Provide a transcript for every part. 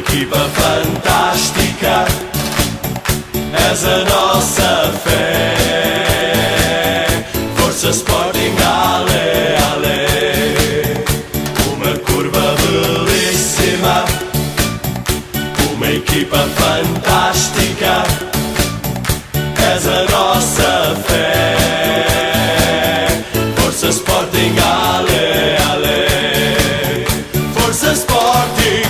equipa fantástica, és a nossa fé. Força Sporting, ale, ale. Uma curva belíssima, uma equipa fantástica, és a nossa fé. Força Sporting, ale, ale. Força Sporting.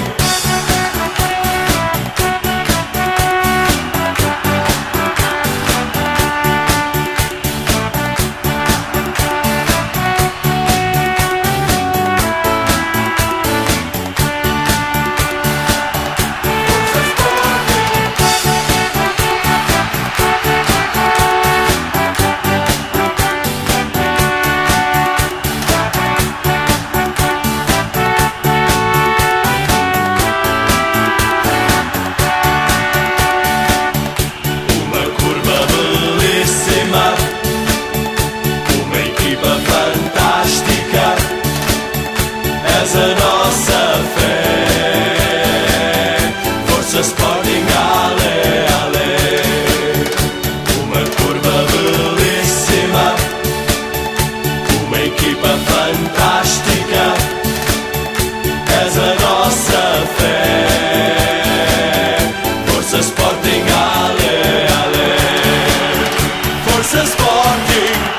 És a nossa fé. Força Sporting, ale, ale. Uma curva belíssima, uma equipa fantástica, és a nossa fé. Força Sporting, ale, ale. Força Sporting.